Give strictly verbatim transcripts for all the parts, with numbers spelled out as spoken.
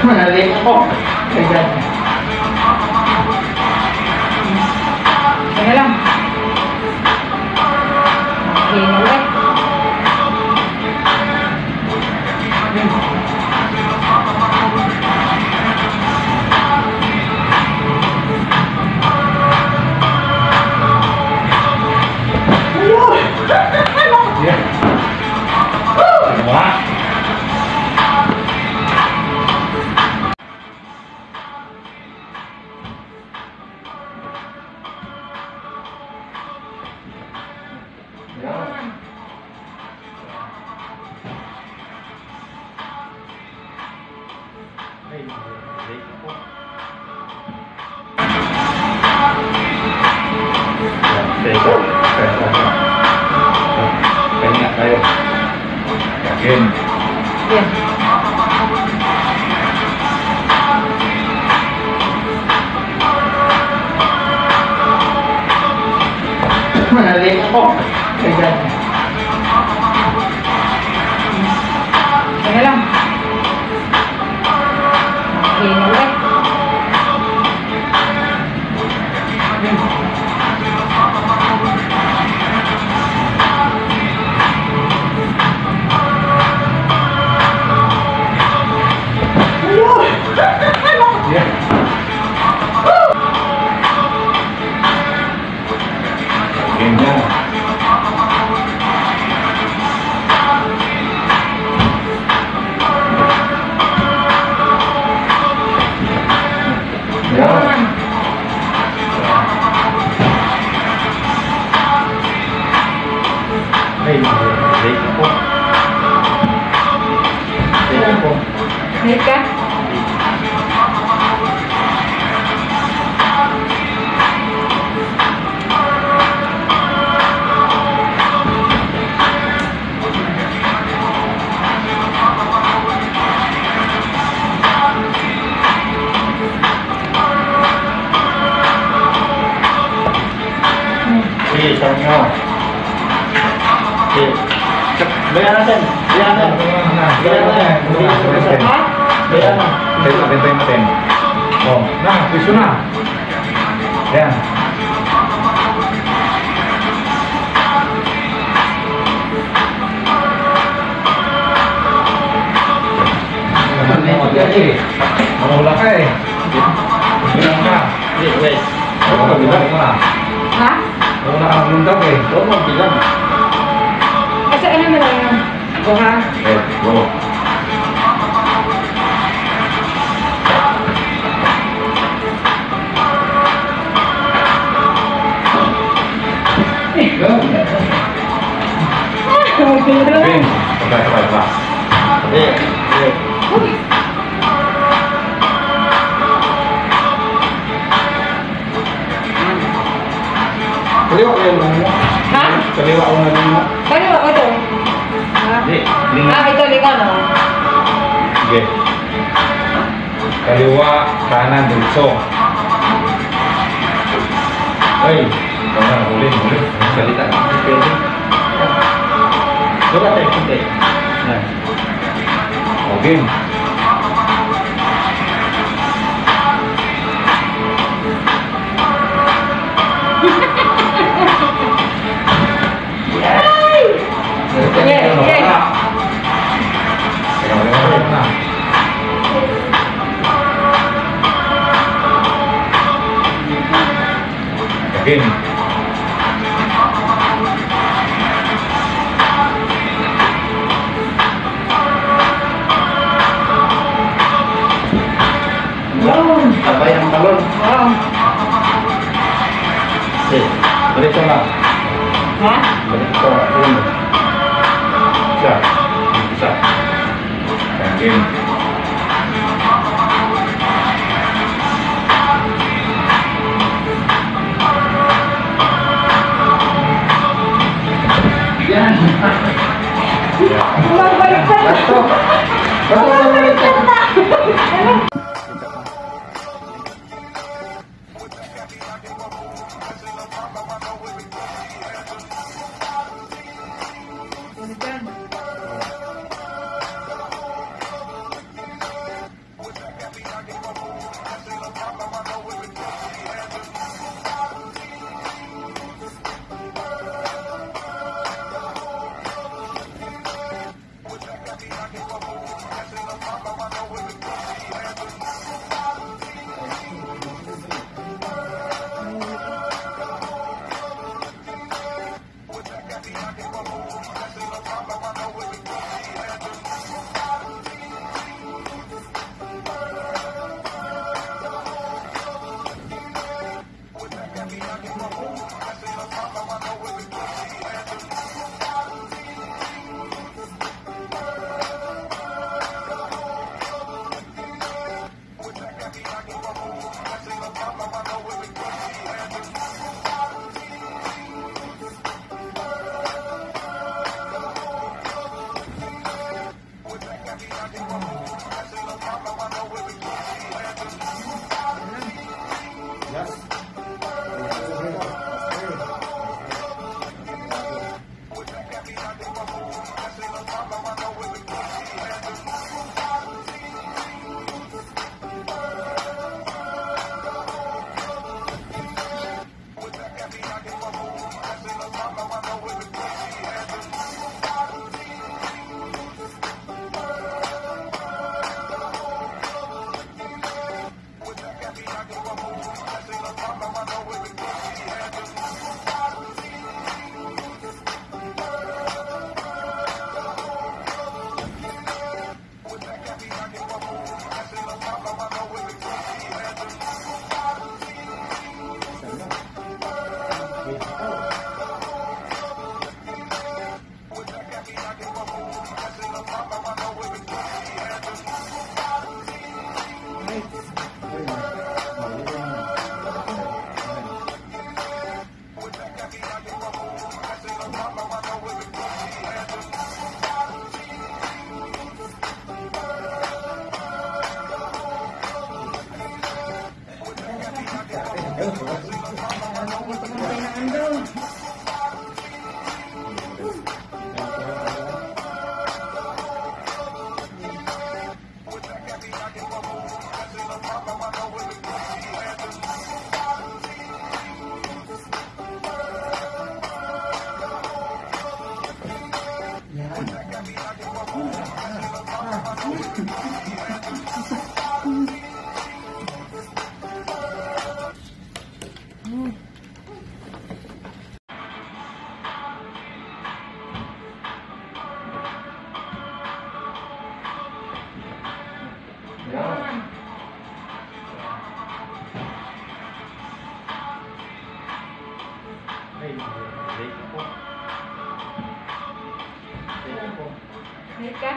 Nalik ako. Kaya. Teka lang. Okay na ulit. Kaya tayo. Yakin. Yan. Nalik ako. Kaya. Teka lang. Okay na ulit. Hit ka? Sige, sabi mo. Sige. Bayan natin. Bayan natin. Bayan natin. Ha? Bayan na. Bentay natin. Oh, nah, piso na. Yan. Mahula ka eh. Bilang ka. Wait, wait. Oh, bilang ka. Ha? Mahula ka ng lundag eh. Huwag mo bilang. Kasi ano na lang yun? Go ha? Eh, go. Bing, sabay, sabay, sabay. Eh, eh. Kaliwa kayo lang mo. Ha? Kaliwa ako na lang mo. Kaliwa ko ito. Ha? Hindi, linga. Ah, ito, ligaw no? Sige. Kaliwa, kanan, diretso. Ay, kanan, huli, huli. Salita. Pwede. Coba tayo, kunti. Yan. Okay. Yeah, yeah. Tengok, tengok, tengok na. Yakin. Sabay ang talon. Wow. Eh, diretso lang. Ha? Diretso. Uno. Isa. Isa. Yakin. Yan. Bumabaliktad. Bato. Bato, bumabaliktad. Pagkain na ando. Wait ka?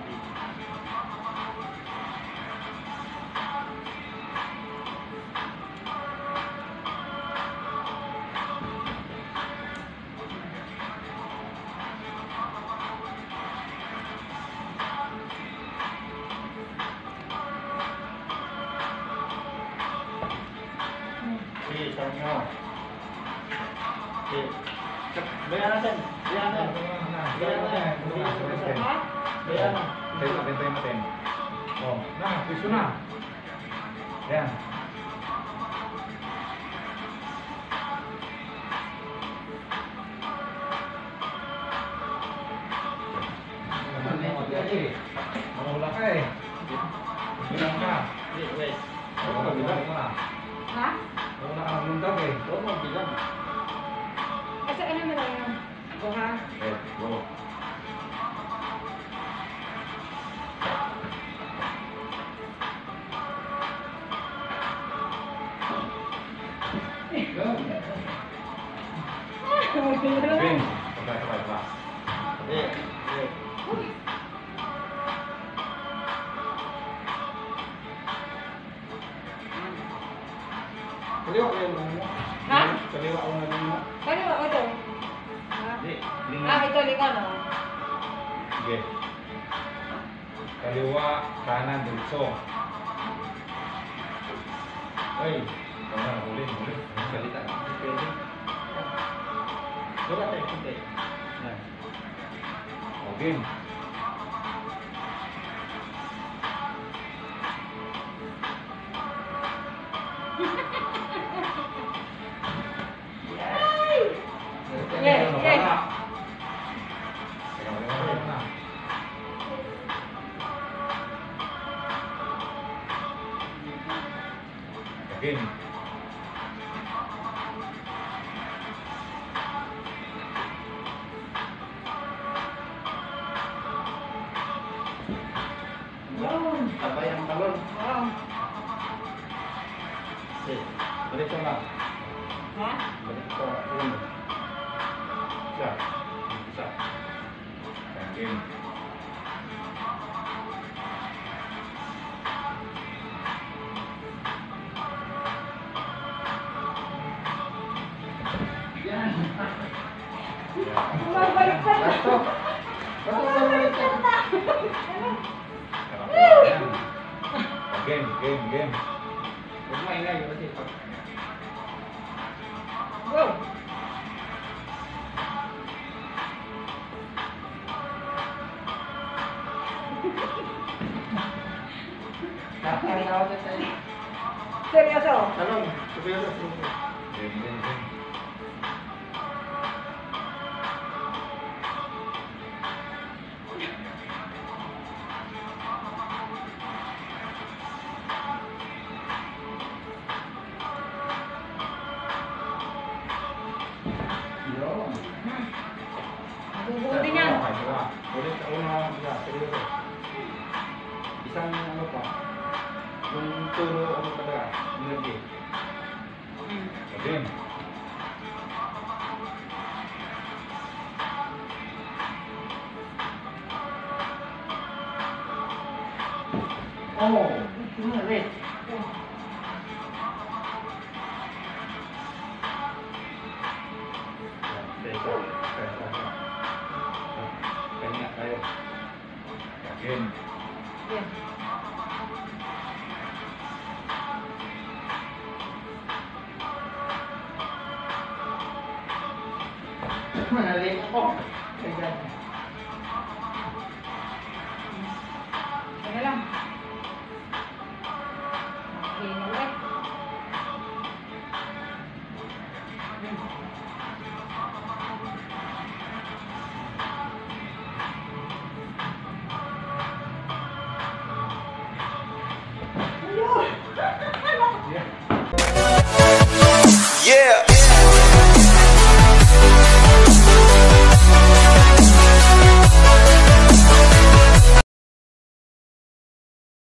Sige, sabi mo. Sige. Bayan natin. Bayan natin. Bayan natin. Ha? Bayan natin. Tayo natin, tayo natin. Oh, na, piso na. Yan. Mahula ka eh. Bilang ka. Sige, wait. Oh, bilang mo na. Ha? Mahula ka ng lundag eh. Huwag mo bilang. Kasi ano mo lang yun? Go ha? Eh, go. Bin, sabay, sabay, sabay. Sige. Sige. Kaliwa ko yung ano mo. Ha? Kaliwa ko yung ano mo. Kaliwa ko ito. Ha? Hindi. Ah, Lingan. ito lingan o. Sige. Kaliwa, kanan, diretso. Ay, kanan, huli, huli. Salita. Pwede. Wala tayo. Hindi. Yan. Okay. Yes, yes. Again. Yun. Sabay ang talon. Wow. Sige. Balik ko lang. Ha? Balik ko. Yun. Isa. Isa. Again. Yan. Bumabaliktad. Bato. Bato ba balik ka? Yan. Again, again, again. Huwag maingay. Kasi pag Go. Kakain ako sa tayo. Seryoso. Talon. Seryoso. seryoso. Again, again, again. Yun. Mabubuti niyan. Okay, diba? Ulit sa una. Isa. Seryoso. Isang ano pa. Yung turo ano talaga. Energy. Again. Oh. Wait. Pesa. Pesa. Kanya tayo. Again. Yan. na lang.